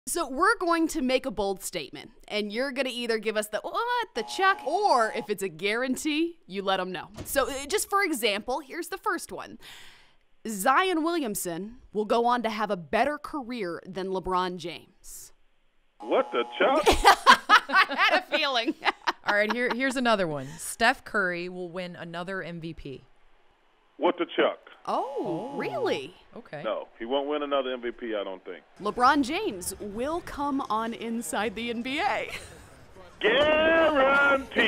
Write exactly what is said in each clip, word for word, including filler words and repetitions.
So we're going to make a bold statement, and you're going to either give us the what, the Chuck, or if it's a guarantee, you let them know. So uh, just for example, here's the first one. Zion Williamson will go on to have a better career than LeBron James. What the Chuck? I had a feeling. All right, here, here's another one. Steph Curry will win another M V P. What the Chuck? Oh, really? Okay. No, he won't win another M V P, I don't think. LeBron James will come on Inside the N B A. Guaranteed.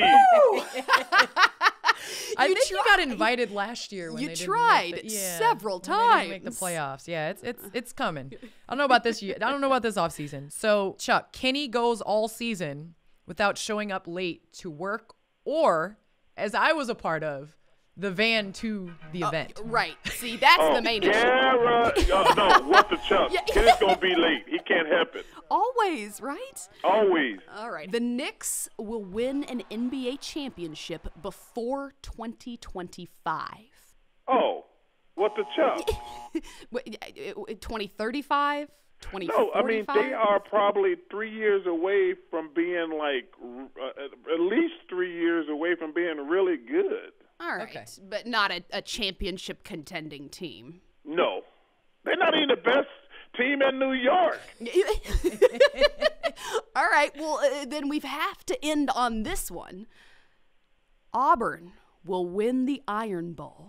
I You think you tried. got invited last year when You they tried didn't make the, yeah, several when they didn't make the times. playoffs. Yeah, it's it's it's coming. I don't know about this year. I don't know about this offseason. So, Chuck, Kenny goes all season without showing up late to work or, as I was a part of, the van to the event. Right. See, that's Oh, the main issue. Guaranteed. Oh, no, what the Chuck? Yeah. Kenny's going to be late. He can't help it. Always, right? Always. All right. The Knicks will win an N B A championship before twenty twenty-five. Oh, what the Chuck? twenty thirty-five? twenty No, I mean, forty-five? they are probably three years away from being like, uh, at least three years away from being really good. All right. Okay. But not a, a championship contending team. No. They're not even the best team in New York. All right. Well, uh, then we have to end on this one. Auburn will win the Iron Bowl.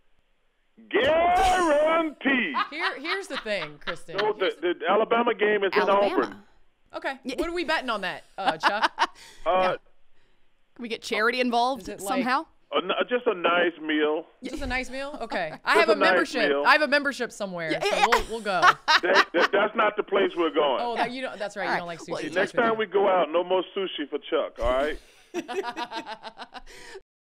Guaranteed. Here, here's the thing, Kristen. So the, the Alabama game is in Auburn. Alabama. Okay, what are we betting on that, uh, Chuck? Uh, Can we get charity involved Is it like- somehow? a n- just a nice meal. Just a nice meal? Okay. I Just have a, a nice membership. meal. I have a membership somewhere, so we'll, we'll go. That, that, that's not the place we're going. Oh, that, you don't, that's right. All You don't right. like Well, sushi. Next time we go out, no more sushi for Chuck, all right?